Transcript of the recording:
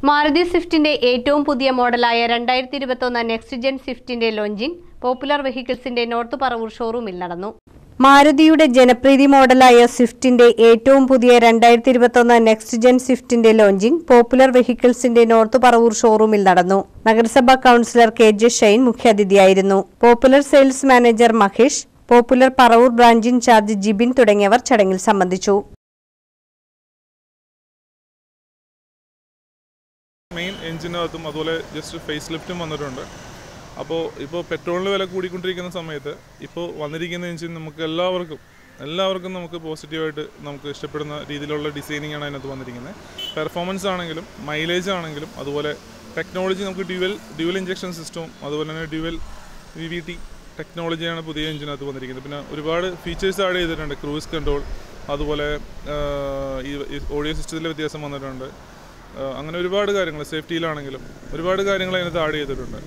മാരുതി സ്വിഫ്റ്റിന്റെ ഏറ്റവും പുതിയ മോഡലായ 2021 നെക്സ്റ്റ് ജെൻ സ്വിഫ്റ്റിന്റെ ലോഞ്ചിംഗ് പോപ്പുലർ വെഹിക്കിൾസിന്റെ നോർത്ത് പറവൂർ ഷോറൂമിൽ നടന്നു. മാരുതിയുടെ ജനപ്രീതി മോഡലായ സ്വിഫ്റ്റിന്റെ ഏറ്റവും പുതിയ 2021 നെക്സ്റ്റ് ജെൻ സ്വിഫ്റ്റിന്റെ ലോഞ്ചിംഗ് പോപ്പുലർ വെഹിക്കിൾസിന്റെ നോർത്ത് പറവൂർ ഷോറൂമിൽ നടന്നു. നഗരസഭാ കൌൺസിലർ കെ.ജെ. ഷൈൻ മുഖ്യാതിഥിയായിരുന്നു. Popular sales manager Mahesh, Popular Paravur branch in charge Jibin തുടങ്ങിയവർ ചടങ്ങിൽ സംബന്ധിച്ചു. മെയിൻ എഞ്ചിനകത്തും അതുപോലെ ജസ്റ്റ് ഫേസ് ലിഫ്റ്റും വന്നിട്ടുണ്ട്. ഇപ്പോൾ പെട്രോളിന് വില കൂടിക്കൊണ്ടിരിക്കുന്ന സമയത്ത് ഇപ്പോൾ വന്നിരിക്കുന്ന എഞ്ചിൻ നമുക്ക് എല്ലാവർക്കും നമുക്ക് പോസിറ്റീവായിട്ട് നമുക്ക് ഇഷ്ടപ്പെടുന്ന രീതിയിലുള്ള ഡിസൈനിങ് ആണ് അതിനകത്ത് വന്നിരിക്കുന്നത്. പെർഫോമൻസ് ആണെങ്കിലും മൈലേജ് ആണെങ്കിലും അതുപോലെ ടെക്നോളജി നമുക്ക് ഡ്യുവൽ ഇഞ്ചക്ഷൻ സിസ്റ്റവും അതുപോലെ തന്നെ ഡ്യുവൽ VVT ടെക്നോളജിയാണ് പുതിയ എഞ്ചിനകത്ത് വന്നിരിക്കുന്നത്. പിന്നെ ഒരുപാട് ഫീച്ചേഴ്സ് ആഡ് ചെയ്തിട്ടുണ്ട്. ക്രൂസ് കൺട്രോൾ, അതുപോലെ ഈ ഓഡിയോ സിസ്റ്റത്തിലെ വ്യത്യാസം വന്നിട്ടുണ്ട്. അങ്ങനെ ഒരുപാട് കാര്യങ്ങൾ, സേഫ്റ്റിയിലാണെങ്കിലും ഒരുപാട് കാര്യങ്ങൾ അതിനകത്ത് ആഡ് ചെയ്തിട്ടുണ്ട്.